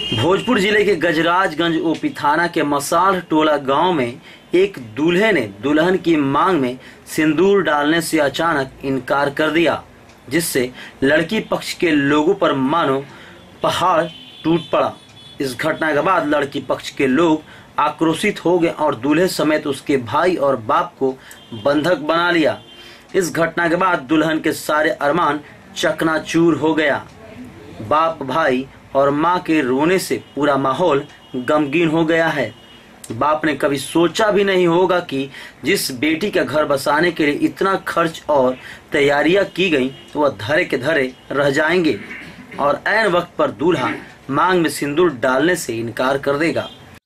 भोजपुर जिले के गजराजगंज ओपी थाना के मसाल टोला गांव में एक दूल्हे ने दुल्हन की मांग में सिंदूर डालने से अचानक इनकार कर दिया, जिससे लड़की पक्ष के लोगों पर मानो पहाड़ टूट पड़ा। इस घटना के बाद लड़की पक्ष के लोग आक्रोशित हो गए और दूल्हे समेत उसके भाई और बाप को बंधक बना लिया। इस घटना के बाद दुल्हन के सारे अरमान चकनाचूर हो गया। बाप, भाई और मां के रोने से पूरा माहौल गमगीन हो गया है। बाप ने कभी सोचा भी नहीं होगा कि जिस बेटी का घर बसाने के लिए इतना खर्च और तैयारियां की गई वह धरे के धरे रह जाएंगे और ऐन वक्त पर दूल्हा मांग में सिंदूर डालने से इनकार कर देगा।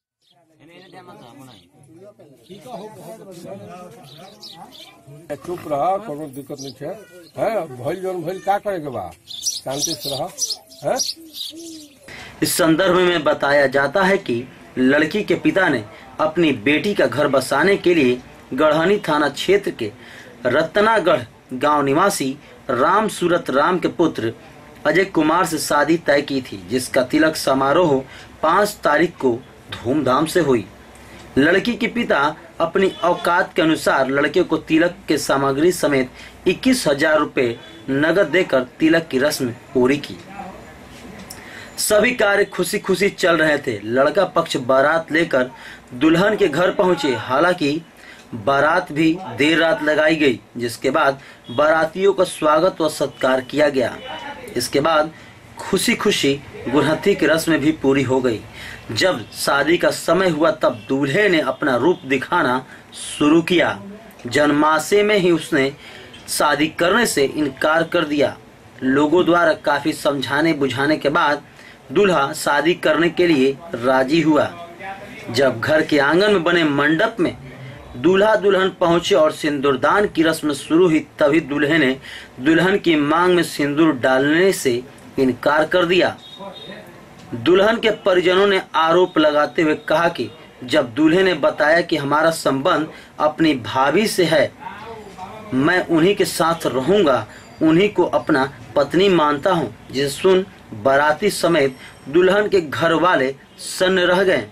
चुप रहा, कोनो दिक्कत नहीं है। भइल जौन भइल का करेगा बा, शांति से रहा है। इस संदर्भ में बताया जाता है कि लड़की के पिता ने अपनी बेटी का घर बसाने के लिए गढ़हनी थाना क्षेत्र के रत्नागढ़ गांव निवासी राम सूरत राम के पुत्र अजय कुमार से शादी तय की थी, जिसका तिलक समारोह 5 तारीख को धूमधाम से हुई। लड़की के पिता अपनी औकात के अनुसार लड़के को तिलक के सामग्री समेत 21,000 रुपए नगद देकर तिलक की रस्म पूरी की। सभी कार्य खुशी खुशी चल रहे थे। लड़का पक्ष बारात लेकर दुल्हन के घर पहुंचे। हालांकि बारात भी देर रात लगाई गई, जिसके बाद बारातियों का स्वागत व सत्कार किया गया। इसके बाद खुशी खुशी गुरहथी की रस्म भी पूरी हो गई। जब शादी का समय हुआ तब दूल्हे ने अपना रूप दिखाना शुरू किया। जन्माशय में ही उसने शादी करने से इनकार कर दिया। लोगों द्वारा काफी समझाने बुझाने के बाद दूल्हा शादी करने के लिए राजी हुआ। जब घर के आंगन में बने मंडप में दूल्हा दुल्हन पहुंचे और सिंदूरदान की रस्म शुरू हुई, तभी दूल्हे ने दुल्हन की मांग में सिंदूर डालने से इनकार कर दिया। दुल्हन के परिजनों ने आरोप लगाते हुए कहा कि जब दूल्हे ने बताया कि हमारा संबंध अपनी भाभी से है, मैं उन्हीं के साथ रहूंगा, उन्हीं को अपना पत्नी मानता हूं, जिसे सुन बाराती समेत दुल्हन के घर वाले सन्न रह गए।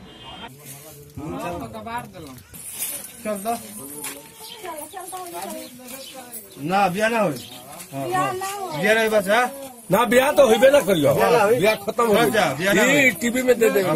ना बिया ना हो, बिया नहीं बस है ना, ब्याह तो होबे ना करियो, ब्याह खत्म हो गया, टीवी में दे देंगे।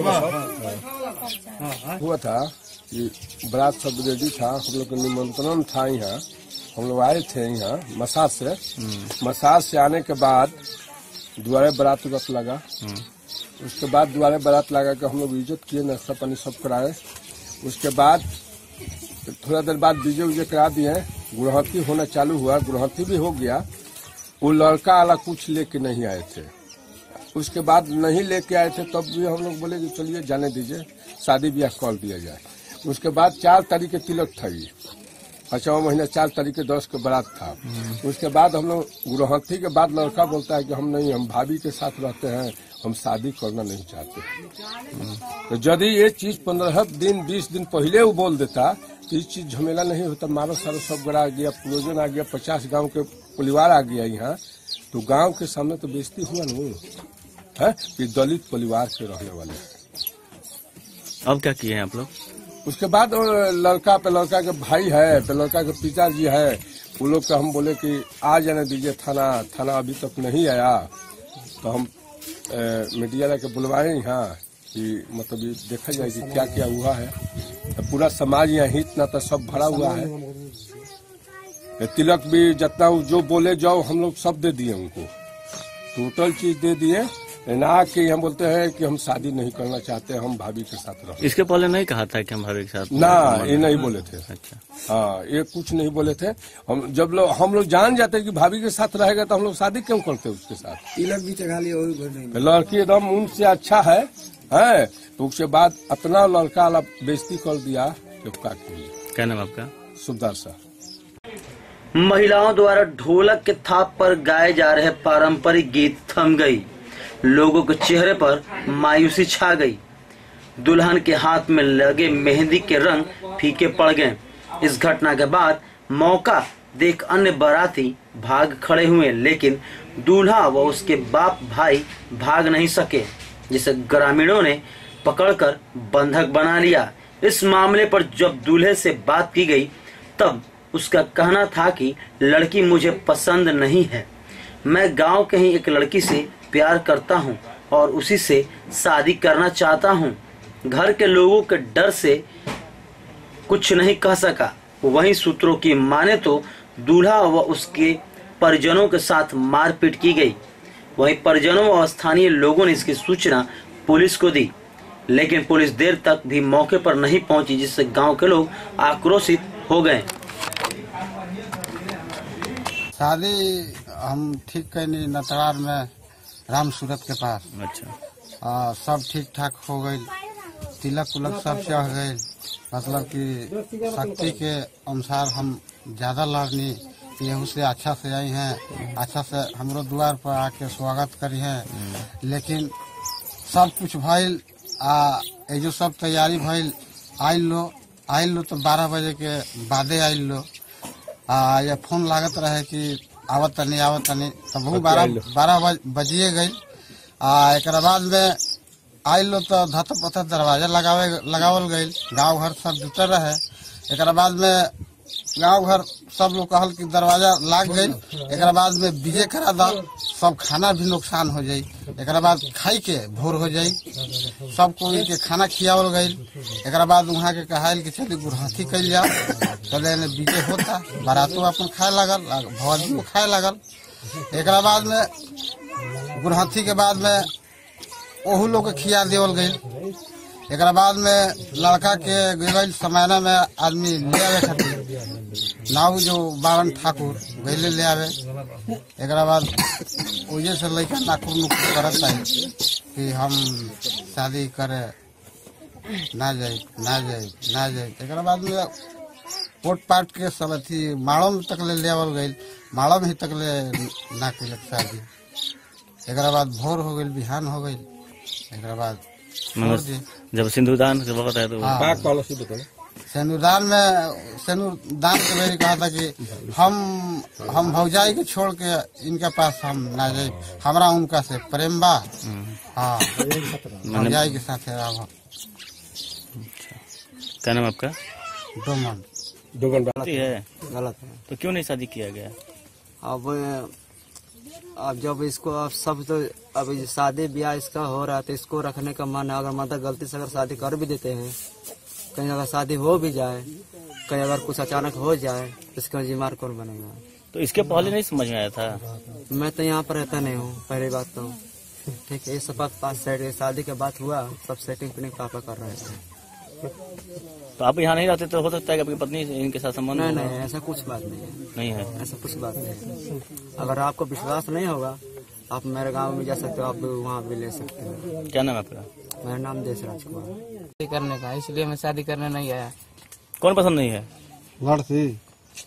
हुआ था कि बारात सब रेडी था, हम लोग का निमंत्रण था। यहाँ हम लोग आए थे यहाँ मसाज से। मसाज से आने के बाद द्वारे बारात रत लगा। उसके बाद द्वारे बारात लगा के हम लोग इज्जत किए, नाश्ता पानी सब कराए। उसके बाद थोड़ा देर बाद डीजे उजे करा दिए, गुरहथी होना चालू हुआ। गुरहथी भी हो गया। वो लड़का वाला कुछ लेके नहीं आए थे। उसके बाद नहीं लेके आए थे तब भी हम लोग बोले कि चलिए जाने दीजिए, शादी ब्याह कर दिया जाए। उसके बाद 4 तारीख के तिलक था, ये 5वां महीना 4 तारीख के 10 के बारात था। उसके बाद हम लोग गुरहथी के बाद लड़का बोलता है कि हम नहीं, हम भाभी के साथ रहते हैं, हम शादी करना नहीं चाहते। तो यदि ये चीज 15 दिन 20 दिन पहले वो बोल देता तो ये चीज झमेला नहीं होता। मारो सारो सब गड़ा आ गया, प्रोजन आ गया, 50 गांव के परिवार आ गया यहाँ, तो गांव के सामने तो बेइज्जती हुआ नहीं है कि दलित परिवार के रहने वाले। अब क्या किए हैं आप लोग? उसके बाद लड़का पे लड़का के भाई है, पे लड़का के पिताजी है, वो लोग का हम बोले कि आ जाने दीजिए थाना। थाना अभी तक नहीं आया, तो हम मीडिया लेके बुलवाए यहाँ कि मतलब ये देखा जाए कि क्या क्या हुआ है। तो पूरा समाज यहाँ हित नाता सब भरा हुआ है। तिलक भी जितना जो बोले जाओ हम लोग सब दे दिए उनको, टोटल चीज दे दिए। ना कि हम बोलते हैं कि हम शादी नहीं करना चाहते, हम भाभी के साथ रहो। इसके पहले नहीं कहा था कि हम भाभी के साथ? ना, ये नहीं बोले थे। अच्छा, हाँ, ये कुछ नहीं बोले थे। हम लोग जान जाते कि भाभी के साथ रहेगा तो हम लोग शादी क्यों करते उसके साथ। तिलक भी चढ़ा लिया, लड़की एकदम उनसे अच्छा है। तो उसके बाद अपना लड़का वाला बेइज्जती कर दिया। क्या नाम आपका? सुबदार साहब। महिलाओं द्वारा ढोलक के थाप पर गाए जा रहे पारंपरिक गीत थम गई। लोगों के चेहरे पर मायूसी छा गई। दुल्हन के हाथ में लगे मेहंदी के रंग फीके पड़ गए। इस घटना के बाद मौका देख अन्य बाराती भाग खड़े हुए, लेकिन दूल्हा व उसके बाप भाई भाग नहीं सके। जिसे ग्रामीणों ने पकड़कर बंधक बना लिया। इस मामले पर जब दूल्हे से बात की गई तब उसका कहना था कि लड़की मुझे पसंद नहीं है, मैं गांव के ही एक लड़की से प्यार करता हूं और उसी से शादी करना चाहता हूं। घर के लोगों के डर से कुछ नहीं कह सका। वहीं सूत्रों की माने तो दूल्हा व उसके परिजनों के साथ मारपीट की गई। वहीं परिजनों व स्थानीय लोगों ने इसकी सूचना पुलिस को दी, लेकिन पुलिस देर तक भी मौके पर नहीं पहुंची, जिससे गांव के लोग आक्रोशित हो गए। शादी हम ठीक कैनी नटवार में राम सूरत के पास। अच्छा। सब ठीक ठाक हो गई, तिलक उलक सब चढ़ गए। मतलब कि शक्ति के अनुसार हम ज्यादा लड़नी केहू से अच्छा से आई हैं, अच्छा से हमरो द्वार पर आके स्वागत करी हैं। लेकिन सब कुछ भइल, ये जो सब तैयारी भइल, आइल लो तो 12 बजे के बादे आइल लो। ये फोन लागत रहे कि आवत तनी तब 12 बजिए गई। एक बाद में आइल लो तो धत पथ दरवाजा लगावल गई। गांव घर सब जुटल रहे। एक बाद में गांव घर सब लोग कहल कि दरवाजा लाग गई। एक बाद में विजय करा दा, सब खाना भी नुकसान हो जाये। एक बाद खाई के भोर हो जाये, सब कोई के खाना खियावल गई। एक बाद वहाँ के कहाल कि चलिए गुरहाथी कल जाओ, चले विजय होता। बारातो अपन खाए लगल, भौजी खाए लगल। एक बाद में गुरहाथी के बाद में ओहू लोग के खिया देवल गई। एक बाद में लड़का के गई समयना में आदमी ले आवे खातिर नाव जो बावन ठाकुर गईले ले आवे। एक बाद वजह से लड़का नाकुर करत है कि हम शादी करे ना जाए। एक बाद में पोट पाट के सब अथी माड़ो में तक ले आवल गई, माड़ो में ही तक ले ना कैलक शादी। एक बाद भोर हो गई, बिहान हो गई। एक बाद जब सिंदूरदान के वक्त है तो सिंदूरदान के मेरी कहा था कि हम भौजाई के छोड़ के इनके पास हम ना जाए, हमारा उनका से प्रेम बा। हाँ, भौजाई के साथ है। क्या नाम आपका? डोमन है गलत है तो क्यों नहीं शादी किया गया? अब जब इसको अब सब तो अब शादी ब्याह इसका हो रहा है तो इसको रखने का मन है। अगर मतलब गलती से अगर शादी कर भी देते हैं, कहीं अगर शादी हो भी जाए, कहीं अगर कुछ अचानक हो जाए, इसका जिम्मेदार कौन बनेगा? तो इसके पहले नहीं समझ में आया था? मैं तो यहाँ पर रहता नहीं हूँ, पहली बात तो ठीक है। ये सब 5 साइड शादी के बाद हुआ, सब सेटिंग पिटिंग पापा कर रहे थे। तो आप यहाँ नहीं रहते तो हो सकता है कि आपकी पत्नी इनके साथ संबंध? नहीं, ऐसा कुछ बात नहीं है। ऐसा कुछ बात नहीं। अगर आपको विश्वास नहीं होगा, आप मेरे गांव में जा सकते हो, आप वहाँ भी ले सकते हो। क्या नाम है आपका? मेरा नाम देशराज कुमार। शादी करने का, इसलिए मैं शादी करने नहीं आया। कौन पसंद नहीं है? लड़की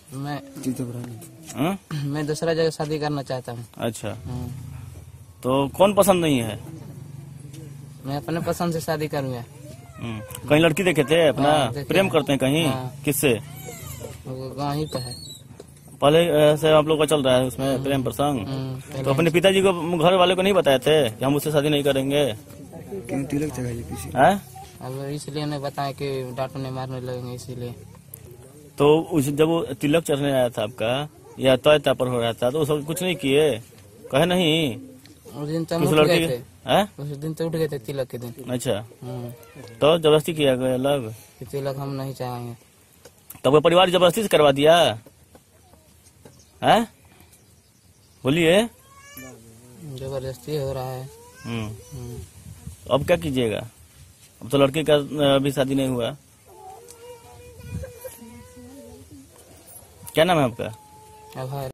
मैं दूसरा जगह शादी करना चाहता हूँ। अच्छा, तो कौन पसंद नहीं है? मैं अपने पसंद से शादी करूँगा। कहीं लड़की देखे थे अपना? प्रेम करते हैं कहीं? किससे? गाँव ही तो है। पहले से आप लोग का चल रहा है उसमें प्रेम प्रसंग? तो अपने पिताजी को, घर वाले को नहीं बताए थे कि हम उससे शादी नहीं करेंगे? तिलक चढ़ाइए किसी। अब इसलिए नहीं बताया कि डांटने मारने लगेंगे, इसीलिए। तो जब वो तिलक चढ़ने आया था आपका या तय पर हो रहा था तो सब कुछ नहीं किए? कहे नहीं? उस दिन तो उस उठ लड़की गए के थे। उस दिन तो उठ गए थे तिलक के दिन। अच्छा, तो जबरदस्ती किया गया अलग? तिलक हम नहीं चाहेंगे। तब वो परिवार जबरदस्ती से करवा दिया है? बोलिए। जबरदस्ती हो रहा है। अब क्या कीजिएगा? अब तो लड़के का अभी शादी नहीं हुआ। क्या नाम है आपका?